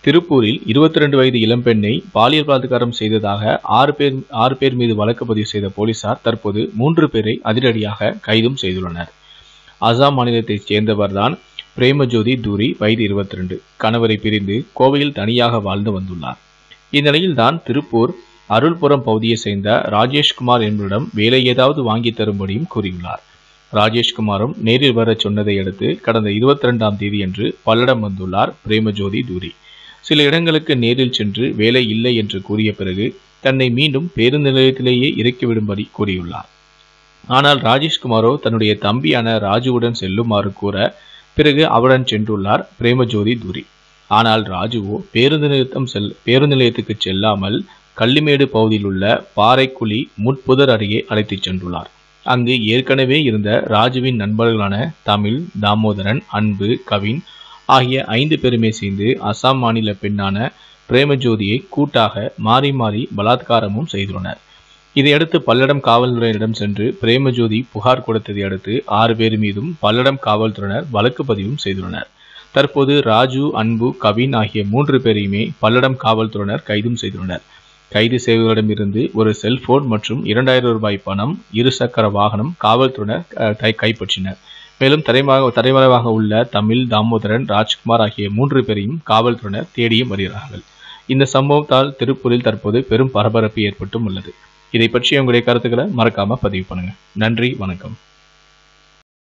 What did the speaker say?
திருப்பூரில் 22 வயது இளம்பெண்ணை பாலியல் பலாத்காரம் செய்ததாக 6 பேர் மீது வழக்கு பதிவு செய்த போலீசார் தற்போது 3 பேரை அதிரடியாக கைதும் செய்துள்ளனர். அசாம் மாநிலத்தைச் சேர்ந்தவர்தான் பிரேமஜோதி தூரி, வயது 22. கணவரை பிரிந்து கோவையில் தனியாக வாழ்ந்து வந்துள்ளார். இந்நிலையில்தான் திருப்பூர் அருள்புரம் பகுதியை சேர்ந்த ராஜேஷ்குமார் என்பவரிடம் வேலை ஏதாவது வாங்கி தரும்படியும் கூறியுள்ளார். ராஜேஷ்குமாரும் நேரில் வர சொன்னதை அடுத்து கடந்த 22ஆம் தேதியன்று பல்லடம் வந்துள்ளார் பிரேமஜோதி தூரி. சில இடங்களுக்கு நேரில் சென்று வேலை இல்லை என்று கூறிய பிறகு தன்னை மீண்டும் பேருந்து நிலையத்திலேயே இறக்கிவிடும்படி கூறியுள்ளார். ஆனால் ராஜேஷ்குமாரோ தன்னுடைய தம்பியான ராஜுவுடன் செல்லுமாறு கூற பிறகு அவருடன் சென்றுள்ளார் பிரேமஜோதி தூரி. ஆனால் ராஜுவோ பேருந்து நிலையத்துக்கு செல்லாமல் கள்ளிமேடு பகுதியில் உள்ள பாறைக்குழி முட்புதர் அருகே அழைத்துச் சென்றுள்ளார். அங்கு ஏற்கனவே இருந்த ராஜுவின் நண்பர்களான தமிழ், தாமோதரன், அன்பு, கவின் ஆகிய 5 பேருமே சேர்ந்து அசாம் மாநில பெண்ணான பிரேமஜோதியை கூட்டாக மாறி மாறி பலாத்காரமும் செய்துள்ளனர். இதையடுத்து பல்லடம் காவல்துறையினரிடம் சென்று பிரேமஜோதி புகார் கொடுத்ததை அடுத்து 6 பேர் மீதும் பல்லடம் காவல்துறையினர் வழக்கு பதிவும் செய்துள்ளனர். தற்போது ராஜு, அன்பு, கவின் ஆகிய 3 பேரையுமே பல்லடம் காவல்துறையினர் கைதும் செய்துள்ளனர். கைது செய்தவரிடமிருந்து ஒரு செல்போன் மற்றும் 2000 ரூபாய் பணம், 2 சக்கர வாகனம் காவல்துறையினர் கைப்பற்றினர். மேலும் தலைமறைவாக உள்ள தமிழ், தாமோதரன், ராஜ்குமார் ஆகிய 3 பேரையும் காவல்துறையினர் தேடியும் வருகிறார்கள். இந்த சம்பவத்தால் திருப்பூரில் தற்போது பெரும் பரபரப்பு ஏற்பட்டும் உள்ளது. இதை பற்றி உங்களுடைய கருத்துக்களை மறக்காம பதிவு பண்ணுங்க. நன்றி, வணக்கம்.